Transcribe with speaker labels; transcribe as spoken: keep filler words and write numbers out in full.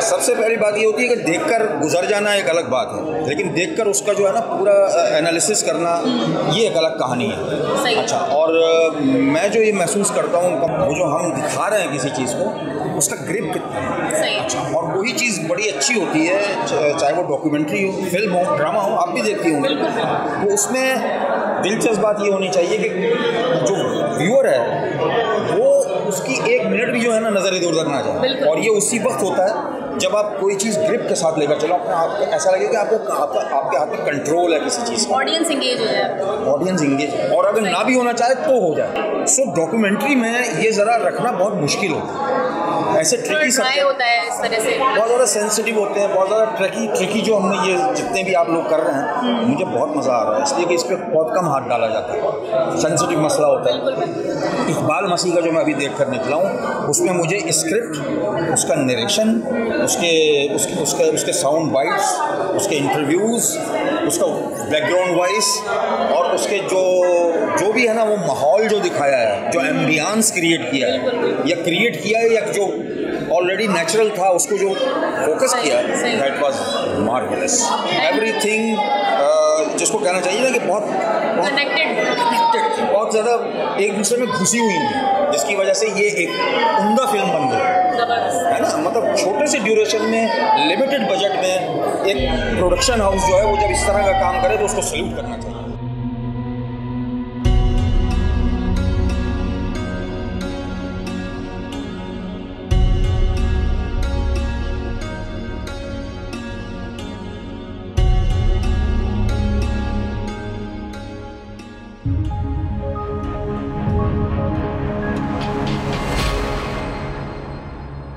Speaker 1: सबसे पहली बात ये होती है कि देखकर गुजर जाना एक अलग बात है, लेकिन देखकर उसका जो है ना पूरा एनालिसिस करना ये एक अलग कहानी है। अच्छा, और मैं जो ये महसूस करता हूँ वो जो हम दिखा रहे हैं किसी चीज़ को, उसका ग्रिप कितना है। अच्छा, और वही चीज़ बड़ी अच्छी होती है, चाहे वो डॉक्यूमेंट्री हो, फिल्म हो, ड्रामा हो, आप भी देखती होंगे, तो उसमें दिलचस्प बात ये होनी चाहिए कि जो व्यूअर है वो उसकी एक मिनट भी जो है ना नज़र इधर उधर ना जाए, और ये उसी वक्त होता है जब आप कोई चीज़ ग्रिप के साथ लेकर चलो, अपने आप को ऐसा लगे कि आपको आपका आपके हाथ में कंट्रोल है किसी चीज़ का,
Speaker 2: ऑडियंस एंगेज हो जाए,
Speaker 1: ऑडियंस एंगेज, और अगर ना भी होना चाहे तो हो जाए। सो डॉक्यूमेंट्री में ये ज़रा रखना बहुत मुश्किल होता है, ऐसे ट्रिकी
Speaker 2: सब होता है इस तरह से,
Speaker 1: बहुत ज़्यादा सेंसिटिव होते हैं, बहुत ज़्यादा ट्रिकी ट्रिकी जो हमने ये जितने भी आप लोग कर रहे हैं, मुझे बहुत मज़ा आ रहा है, इसलिए कि इस पर बहुत कम हाथ डाला जाता है, सेंसिटिव मसला होता है। इकबाल मसीह का जो मैं अभी देख कर निकला हूँ, उसमें मुझे स्क्रिप्ट, उसका नरेशन, उसके उसके उसके उसके साउंड बाइट्स, उसके इंटरव्यूज़, उसका बैकग्राउंड वॉइस, और उसके जो जो भी है ना वो माहौल जो दिखाया है, जो एम्बियंस क्रिएट किया है या क्रिएट किया है या जो ऑलरेडी नेचुरल था उसको जो फोकस किया, दैट वाज मार्वेलस। एवरीथिंग जिसको कहना चाहिए ना कि बहुत
Speaker 2: कनेक्टेड
Speaker 1: कनेक्टेड बहुत ज़्यादा एक दूसरे में घुसी हुई है, जिसकी वजह से ये एक उम्दा फिल्म बन गई है ना। मतलब छोटे से ड्यूरेशन में, लिमिटेड बजट में एक प्रोडक्शन हाउस जो है वो जब इस तरह का काम करे तो उसको सैल्यूट करना चाहिए।